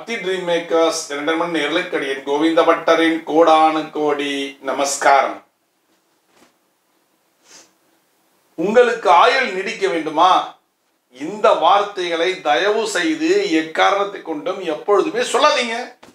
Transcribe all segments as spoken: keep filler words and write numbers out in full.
பக்தி dream makers இரண்டரை நேர்லக்கடியின் கோவிந்த பட்டரின் கோடானு கோடி நமஸ்காரம். உங்களுக்கு ஆயுள் நீடிக்க வேண்டுமா? இந்த வார்த்தைகளை தயவு செய்து எக்காரணத்தை கொண்டும் எப்பொழுதுமே சொல்லாதீங்க.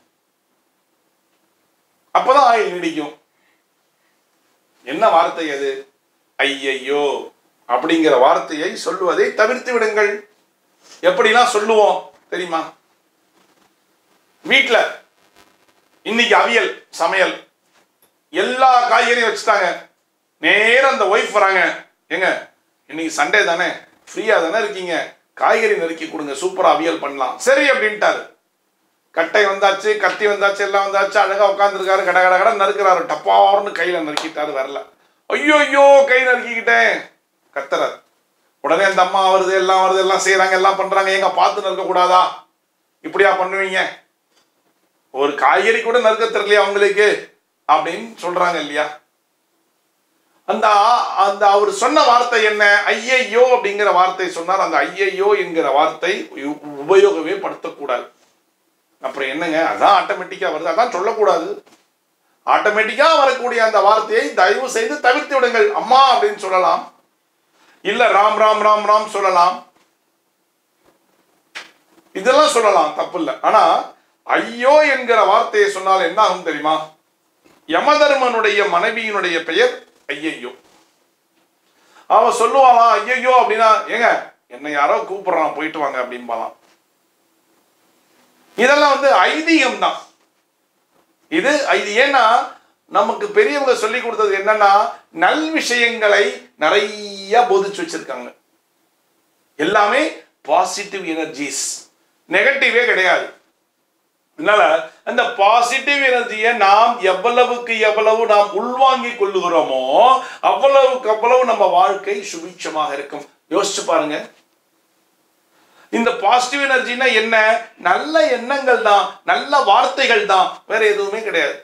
அப்பதான் ஆயுள் நீடிக்கும். என்ன வார்த்தை அது? ஐயையோ அப்படிங்கிற வார்த்தையை சொல்லுவதை தவிர்த்து விடுங்கள். எப்படிலாம் சொல்லுவோம் தெரியுமா? வீட்டுல இன்னைக்கு அவியல் சமையல், எல்லா காய்கறியும் வச்சுட்டாங்க. நேரம் அந்த ஒய்ஃப் வராங்க, ஏங்க இன்னைக்கு சண்டே தானே, ஃப்ரீயா தானே இருக்கீங்க, காய்கறி நறுக்கி கொடுங்க, சூப்பரா அவியல் பண்ணலாம். சரி அப்படின்ட்டாரு. கட்டை வந்தாச்சு, கத்தி வந்தாச்சு, எல்லாம் வந்தாச்சு. அழகா உட்காந்துருக்காரு, கட கட கட நறுக்கிறாரு. டப்பார்னு கையில நறுக்கிட்டாரு. வரல. ஐயோ ஐயோ கை நறுக்கிக்கிட்டேன் கத்துறாரு. உடனே அந்த அம்மா வருது, எல்லாம் வருது, எல்லாம் செய்யறாங்க, எல்லாம் பண்றாங்க. எங்க பார்த்து நறுக்க கூடாதா? இப்படியா பண்ணுவீங்க? ஒரு காய்கறி கூட நறுக்க தெரியலையா உங்களுக்கு அப்படின்னு சொல்றாங்க இல்லையா? அந்த அந்த அவர் சொன்ன வார்த்தை என்ன? ஐயையோ அப்படிங்கிற வார்த்தை சொன்னார். அந்த ஐயையோ என்கிற வார்த்தை உபயோகமே படுத்தக்கூடாது. அப்புறம் என்னங்க, அதான் ஆட்டோமேட்டிக்கா வருது, அதான் சொல்லக்கூடாது. ஆட்டோமேட்டிக்கா வரக்கூடிய அந்த வார்த்தையை தயவு செய்து தவிர்த்து விடுங்கள். அம்மா அப்படின்னு சொல்லலாம், இல்ல ராம் ராம் ராம் ராம் சொல்லலாம், இதெல்லாம் சொல்லலாம், தப்பு இல்லை. ஆனா ஐயோ என்கிற வார்த்தையை சொன்னால் என்ன ஆகும் தெரியுமா? யமதர்மனுடைய மனைவியினுடைய பெயர் ஐயையோ. அவ சொல்லுவாளாம் ஐயையோ அப்படின்னா, ஏங்க என்ன யாரோ கூப்பிடுறான் போயிட்டு வாங்க அப்படின்பாலாம். இதெல்லாம் வந்து ஐதீகம் தான். இது இது ஏன்னா நமக்கு பெரியவங்க சொல்லி கொடுத்தது என்னன்னா, நல் விஷயங்களை நிறைய போதிச்சு வச்சிருக்காங்க. எல்லாமே பாசிட்டிவ் எனர்ஜிஸ், நெகட்டிவே கிடையாது. அதனால அந்த பாசிட்டிவ் எனர்ஜியை நாம் எவ்வளவுக்கு எவ்வளவு நாம் உள்வாங்கி கொள்ளுகிறோமோ அவ்வளவுக்கு அவ்வளவு நம்ம வாழ்க்கை சுபிட்சமாக இருக்கும். யோசிச்சு பாருங்க. இந்த பாசிட்டிவ் எனர்ஜினா என்ன? நல்ல எண்ணங்கள் தான், நல்ல வார்த்தைகள் தான், வேற எதுவுமே கிடையாது.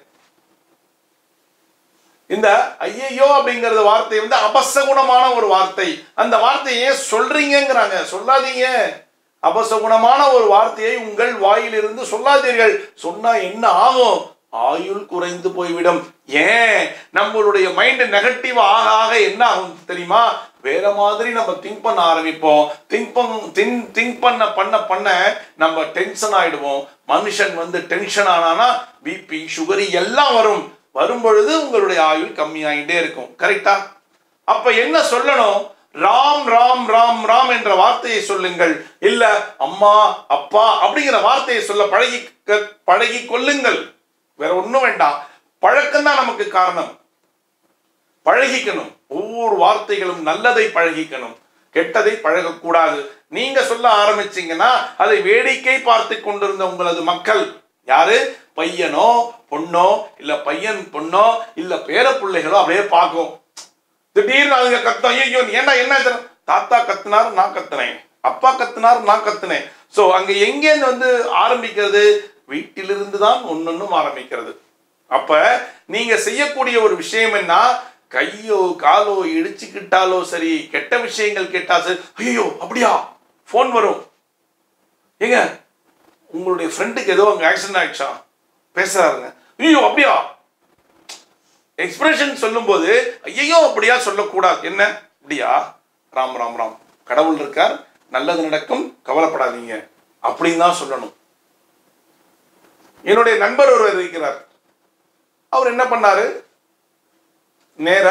இந்த ஐயையோ அப்படிங்கறது வார்த்தை வந்து அபசகுணமான ஒரு வார்த்தை. அந்த வார்த்தையை ஏன் சொல்றீங்கிறாங்க? சொல்லாதீங்க. அபசகுணமான ஒரு வார்த்தையை உங்கள் வாயிலிருந்து சொல்லாதீர்கள். சொன்னா என்ன ஆகும்? ஆயுள் குறைந்து போய்விடும். ஏன்? நம்மளுடைய மைண்ட் நெகட்டிவ் ஆக ஆக என்ன ஆகும் தெரியுமா? வேற மாதிரி நம்ம திங்க் பண்ண ஆரம்பிப்போம். திங்க் திங்க் திங்க் பண்ண பண்ண பண்ண நம்ம டென்ஷன் ஆயிடுவோம். மனுஷன் வந்து டென்ஷன் ஆனானா பிபி சுகரி எல்லாம் வரும். வரும் பொழுது உங்களுடைய ஆயுள் கம்மியாயிட்டே இருக்கும். கரெக்டா? அப்ப என்ன சொல்லணும்? ராம் ராம் ராம் ராம் என்ற வார்த்தையை சொல்லுங்கள். இல்ல அம்மா அப்பா அப்படிங்கிற வார்த்தையை சொல்ல பழகி பழகி கொள்ளுங்கள். வேற ஒண்ணும் வேண்டாம். பழக்கம் தான் நமக்கு காரணம். பழகிக்கணும். ஒவ்வொரு வார்த்தைகளும் நல்லதை பழகிக்கணும், கெட்டதை பழகக்கூடாது. நீங்க சொல்ல ஆரம்பிச்சீங்கன்னா அதை வேடிக்கை பார்த்து கொண்டிருந்த உங்களது மக்கள் யாரு? பையனோ பொண்ணோ, இல்ல பையன் பொண்ணோ, இல்ல பேர பிள்ளைகளோ அப்படியே பார்க்கும். திடீர்னு அவங்க கத்தம், ஐயோ ஏண்டா என்ன? தாத்தா கத்துனார், நான் கத்துனேன், அப்பா கத்துனார், நான் கத்துனேன். சோ அங்க எங்கேருந்து வந்து ஆரம்பிக்கிறது? வீட்டிலிருந்து தான் ஒன்னொன்னும் ஆரம்பிக்கிறது. அப்ப நீங்க செய்யக்கூடிய ஒரு விஷயம் என்ன? கையோ காலோ இடிச்சுக்கிட்டாலோ சரி, கெட்ட விஷயங்கள் கேட்டா சரி, ஐயோ அப்படியா போன் வரும். ஏங்க உங்களுடைய ஃப்ரெண்டுக்கு ஏதோ அங்க ஆக்சிடென்ட் ஆயிடுச்சா, பேசுறாருங்க, ஐயோ அப்படியா. எக்ஸ்பிரஷன் சொல்லும் போது ஐயோ அப்படியா சொல்லக்கூடாது. என்ன அப்படியா? ராம் ராம் ராம், கடவுள் இருக்கார், நல்லது நடக்கும், கவலைப்படாதீங்க அப்படின்னு தான் சொல்லணும். என்னுடைய நண்பர் ஒருவர் இருக்கிறார். அவர் என்ன பண்ணாரு? நேர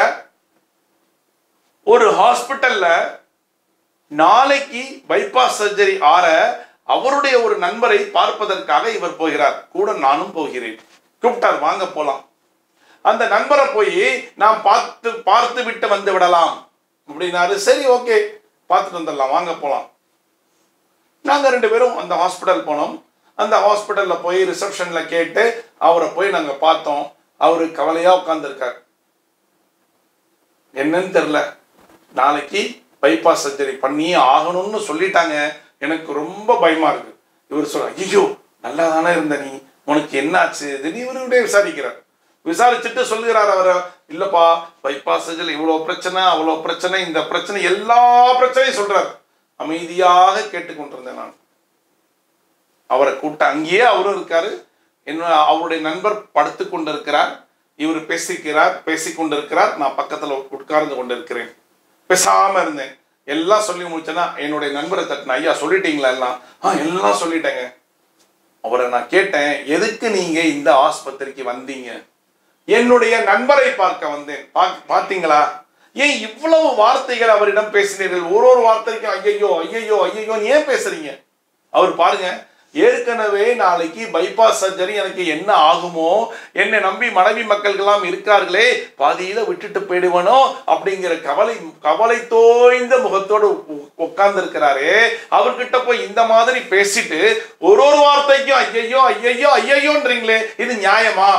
ஒரு ஹாஸ்பிட்டல்ல நாளைக்கு பைபாஸ் சர்ஜரி ஆற அவருடைய ஒரு நண்பரை பார்ப்பதற்காக இவர் போகிறார். கூட நானும் போகிறேன். கூப்பிட்டார், வாங்க போலாம். அந்த நண்பரை போய் நாம் பார்த்து பார்த்து விட்டு வந்து விடலாம் அப்படின்னாரு. சரி ஓகே, பார்த்துட்டு வந்துடலாம், வாங்க போலாம். நாங்க ரெண்டு பேரும் அந்த ஹாஸ்பிட்டல் போனோம். அந்த ஹாஸ்பிட்டல்ல போய் ரிசப்ஷன்ல கேட்டு அவரை போய் நாங்க பார்த்தோம். அவரு கவலையா உட்கார்ந்துருக்கார். என்னன்னு தெரியல, நாளைக்கு பைபாஸ் சர்ஜரி பண்ணி ஆகணும்னு சொல்லிட்டாங்க, எனக்கு ரொம்ப பயமா இருக்கு. இவர் சொல்ற, ஐயோ நல்லா தானே இருந்த நீ, உனக்கு என்ன ஆச்சு? இவருடைய விசாரிக்கிறார். விசாரிச்சுட்டு சொல்லுகிறார் அவர், இல்லப்பா பைபாஸ் சர்ஜரி இவ்வளவு பிரச்சனை, அவ்வளவு பிரச்சனை, இந்த பிரச்சனை, எல்லா பிரச்சனையும் சொல்றார். அமைதியாக கேட்டுக்கொண்டிருந்தேன் நான். அவரை கூட்ட அங்கேயே அவரும் இருக்காரு. என்ன அவருடைய நண்பர் படுத்து கொண்டிருக்கிறார், இவர் பேசிக்கிறார் பேசி கொண்டிருக்கிறார், நான் பக்கத்துல உட்கார்ந்து கொண்டிருக்கிறேன். பேசாம இருந்தேன். எல்லாம் சொல்லி முடிச்சேன்னா என்னுடைய நண்பரை தட்டின, ஐயா சொல்லிட்டீங்களா எல்லாம்? ஆ எல்லாம் சொல்லிட்டேங்க. அவரை நான் கேட்டேன், எதுக்கு நீங்க இந்த ஆஸ்பத்திரிக்கு வந்தீங்க? என்னுடைய நண்பரை பார்க்க வந்தேன். பார்த்தீங்களா, ஏன் இவ்வளவு வார்த்தைகள் அவரிடம் பேசினீர்கள்? ஒரு ஒரு வார்த்தைக்கும் ஐயையோ ஐயையோ ஐயையோ ஏன் பேசுறீங்க? அவர் பாருங்க, ஏற்கனவே நாளைக்கு பைபாஸ் சர்ஜரி, எனக்கு என்ன ஆகுமோ, என்னை நம்பி மனைவி மக்கள்கெல்லாம் இருக்கார்களே, பாதியில விட்டுட்டு போயிடுவனோ அப்படிங்கிற கவலை கவலை தோய்ந்த முகத்தோடு உட்கார்ந்து இருக்கிறாரே. அவர்கிட்ட போய் இந்த மாதிரி பேசிட்டு ஒரு ஒரு வார்த்தைக்கும் ஐயையோ ஐயையோ ஐயையோன்றீங்களே, இது நியாயமா?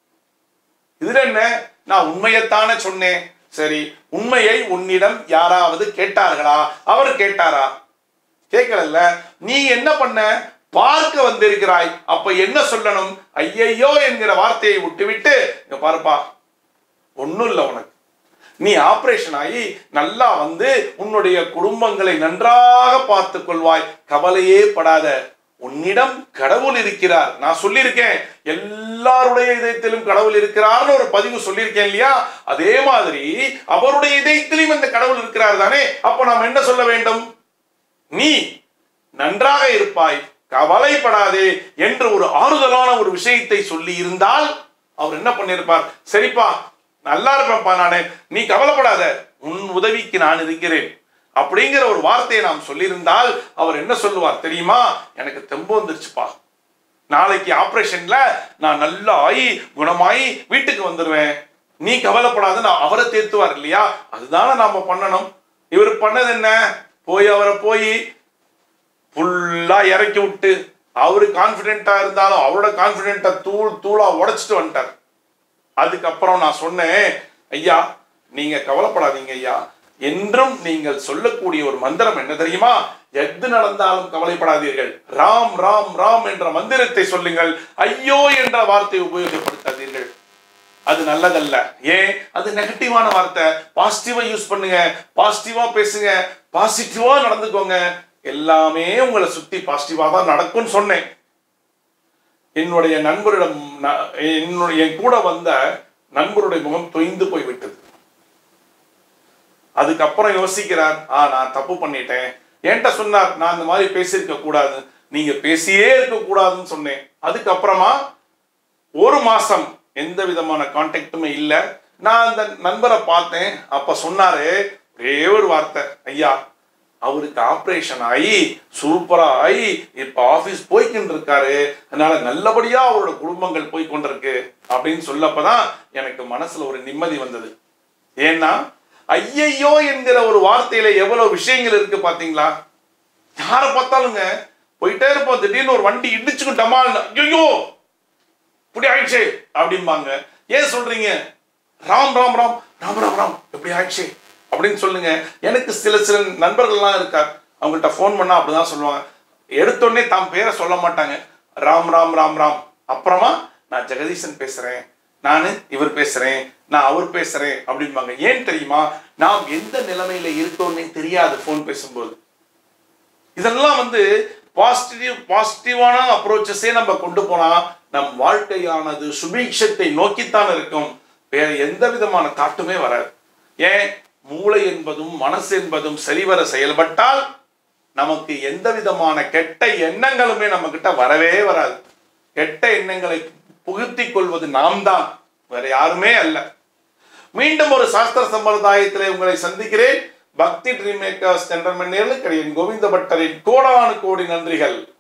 இதுல என்ன? நான் உண்மையத்தானே சொன்னேன். சரி, உண்மையை உன்னிடம் யாராவது கேட்டார்களா? அவர் கேட்டாரா? கேட்கல. நீ என்ன பண்ண? பார்க்க வந்திருக்கிறாய். அப்ப என்ன சொல்லணும்? ஐயையோ என்கிற வார்த்தையை விட்டுவிட்டு, இங்க பாருப்பா, ஒண்ணும் இல்லை உனக்கு, நீ ஆபரேஷன் ஆகி நல்லா வந்து உன்னுடைய குடும்பங்களை நன்றாக பார்த்து கொள்வாய், கவலையே படாத, உன்னிடம் கடவுள் இருக்கிறார். நான் சொல்லியிருக்கேன், எல்லாருடைய இதயத்திலும் கடவுள் இருக்கிறார்னு ஒரு பதிவு சொல்லியிருக்கேன் இல்லையா? அதே மாதிரி அவருடைய இதயத்திலும் இந்த கடவுள் இருக்கிறார் தானே. அப்ப நாம் என்ன சொல்ல வேண்டும்? நீ நன்றாக இருப்பாய், கவலைப்படாதே என்று ஒரு ஆறுதலான ஒரு விஷயத்தை சொல்லி இருந்தால் அவர் என்ன பண்ணிருப்பார்? சரிப்பா, நல்லா இருப்பேன்ப்பா நானு, நீ கவலைப்படாத, உன் உதவிக்கு நான் இருக்கிறேன் அப்படிங்கிற ஒரு வார்த்தையை நாம் சொல்லியிருந்தால் அவர் என்ன சொல்லுவார் தெரியுமா? எனக்கு தெம்பு வந்துருச்சுப்பா, நாளைக்கு ஆபரேஷன்ல நான் நல்லா ஆகி குணமாயி வீட்டுக்கு வந்துடுவேன், நீ கவலைப்படாத. நான் அவரை தேத்துவார் இல்லையா? அதுதானே நாம பண்ணணும். இவர் பண்ணது என்ன? போய் அவரை போய் ஃபுல்லா இறக்கி விட்டு, அவரு கான்பிடென்டா இருந்தாலும் அவரோட கான்பிடென்டா தூள் தூளா உடைச்சிட்டு வந்துட்டார். அதுக்கப்புறம் நான் சொன்னேன், ஐயா நீங்க கவலைப்படாதீங்க ஐயா, என்றும் நீங்கள் சொல்லக்கூடிய ஒரு மந்திரம் என்ன தெரியுமா? எது நடந்தாலும் கவலைப்படாதீர்கள், ராம் ராம் ராம் என்ற மந்திரத்தை சொல்லுங்கள், ஐயோ என்ற வார்த்தையை உபயோகப்படுத்தாதீர்கள், அது நல்லதல்ல. ஏன்? அது நெகட்டிவான வார்த்தை. பாசிட்டிவா யூஸ் பண்ணுங்க, பாசிட்டிவா பேசுங்க, பாசிட்டிவா நடந்துக்கோங்க, எல்லாமே உங்களை சுத்தி பாசிட்டிவா தான் நடக்கும்னு சொன்னேன். என்னுடைய நண்பரிடம், என்னுடைய என் கூட வந்த நண்பருடைய முகம் தொய்ந்து போய்விட்டது. அதுக்கப்புறம் யோசிக்கிறார், ஆ நான் தப்பு பண்ணிட்டேன். என்கிட்ட சொன்னார், நான் இந்த மாதிரி பேசியிருக்க கூடாது, நீங்க பேசியே இருக்க கூடாதுன்னு சொன்னேன். அதுக்கப்புறமா ஒரு மாசம் எந்த விதமான கான்டாக்டுமே இல்லை. நான் அந்த நண்பரை பார்த்தேன். அப்ப சொன்னாரு ஒரே ஒரு வார்த்தை, ஐயா அவருக்கு ஆபரேஷன் ஆகி சூப்பரா ஆகி இப்ப ஆபீஸ் போய்கிட்டு இருக்காரு, அதனால நல்லபடியா அவரோட குடும்பங்கள் போய் கொண்டிருக்கு அப்படின்னு சொல்லப்பதான் எனக்கு மனசுல ஒரு நிம்மதி வந்தது. ஏன்னா ஐயையோ என்கிற ஒரு வார்த்தையில எவ்வளவு விஷயங்கள் இருக்கு பாத்தீங்களா? யாரை பார்த்தாலுங்க போயிட்டே இருப்போம், திடீர்னு ஒரு வண்டி இடிச்சுக்கிட்டோமா, ஐயோ இப்படி ஆயிடுச்சு அப்படிம்பாங்க. ஏன் சொல்றீங்க? ராம் ராம் ராம் ராம் ராம் ராம் எப்படி ஆயிடுச்சு அப்படின்னு சொல்லுங்க. எனக்கு சில சில நண்பர்கள்லாம் இருக்கார், அவங்கள்ட்ட ஃபோன் பண்ணா அப்படிதான் சொல்லுவாங்க. எடுத்தோடனே தாம் பேரை சொல்ல மாட்டாங்க, ராம் ராம் ராம் ராம், அப்புறமா நான் ஜெகதீசன் பேசுறேன், நான் இவர் பேசுறேன், நான் அவர் பேசுறேன் அப்படிம்பாங்க. ஏன் தெரியுமா? நாம் எந்த நிலைமையில இருக்கோன்னே தெரியாது போன் பேசும்போது. இதெல்லாம் வந்து பாசிட்டிவ் பாசிட்டிவான அப்ரோச்சஸே நம்ம கொண்டு போனா நம் வாழ்க்கையானது சுபீட்சத்தை நோக்கித்தான் இருக்கும், வேற எந்த விதமான தாட்டுமே வராது. ஏன்? மூளை என்பதும் மனசு என்பதும் சரிவர செயல்பட்டால் நமக்கு எந்த விதமான கெட்ட எண்ணங்களுமே நம்ம கிட்ட வரவே வராது. கெட்ட எண்ணங்களை புகுத்தி கொள்வது நாம் தான், வேற யாருமே அல்ல. மீண்டும் ஒரு சாஸ்திர சம்பிரதாயத்திலே உங்களை சந்திக்கிறேன். பக்தி ட்ரீம் மேக்கர்ஸ் ஜென்டல்மேன் நேயர்களுக்கு கோவிந்த பட்டரின் கோடானு கோடி நன்றிகள்.